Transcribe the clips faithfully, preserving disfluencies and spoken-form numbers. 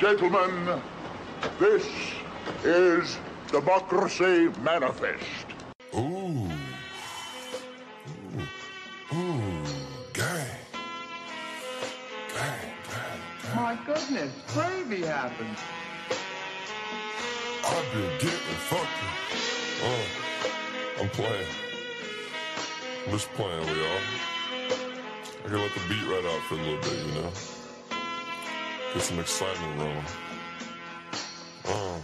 Gentlemen, this is Democracy Manifest. Ooh. Ooh. Ooh. Gang. Gang, gang, gang. My goodness, gravy happened. I've been getting fucking. Uh, I'm playing. I'm just playing with y'all. I can let the beat right out for a little bit, you know? Get some excitement rolling. Uh.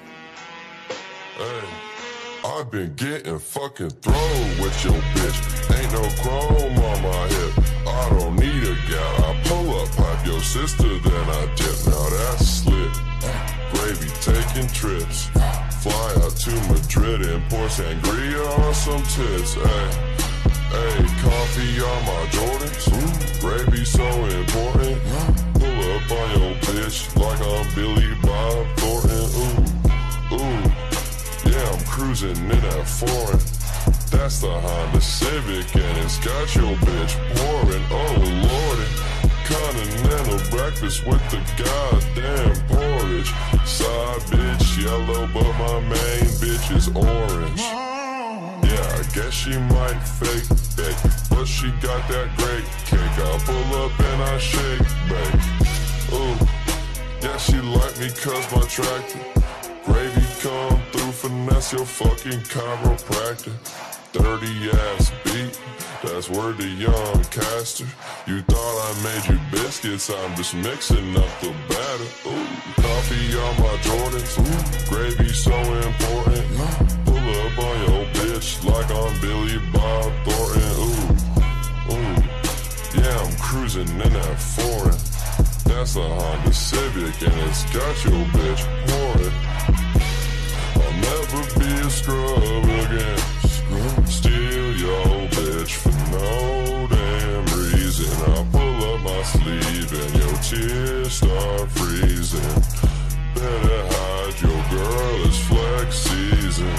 Hey. I've been getting fucking thrown with your bitch. Ain't no chrome on my hip. I don't need a gal. I pull up, pipe your sister, then I dip. Now that's slick. Gravy taking trips. Fly out to Madrid and pour sangria on some tits. Hey, hey, coffee on my Jordans. Gravy so important. Pull up on your bitch like I'm Billy Bob Thornton. Ooh, ooh. Yeah, I'm cruising in that foreign. That's the Honda Civic and it's got your bitch pouring. Oh Lordy, continental breakfast with the goddamn porridge. Side bitch yellow, but my main bitch is orange. Yeah, I guess she might fake bake, but she got that great cake. I pull up and I shake bake. Ooh, yeah, she like me cause my tractor. Gravy come through, finesse your fucking chiropractor. Dirty ass beat, that's word to young caster. You thought I made you biscuits, I'm just mixing up the batter. Ooh, coffee on my Jordans, ooh, gravy so important. Pull up on your bitch like I'm Billy Bob Thornton. Ooh, ooh, yeah, I'm cruising in that foreign. That's a Honda Civic and it's got your bitch pouring. I'll never be a scrub again. Steal your bitch for no damn reason. I pull up my sleeve and your tears start freezing. Better hide, your girl is flex season.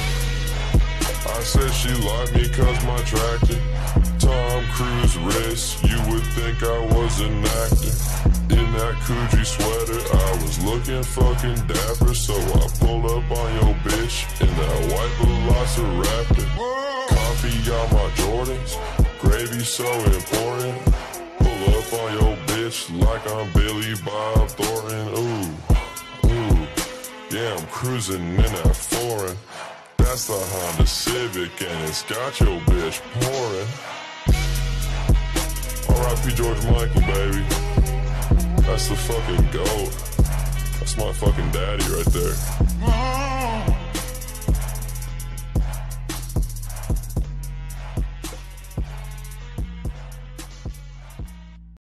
I said she liked me cause my tractor Tom Cruise wrist, you would think I was an actor. In that Coogee sweater, I was looking fucking dapper. So I pulled up on your bitch in that white Velociraptor. Coffee on my Jordans, gravy so important. Pull up on your bitch like I'm Billy Bob Thornton. Ooh, ooh, yeah, I'm cruising in that foreign. That's the Honda Civic and it's got your bitch pouring. R I P George Michael, baby. That's the fucking GOAT. That's my fucking daddy right there.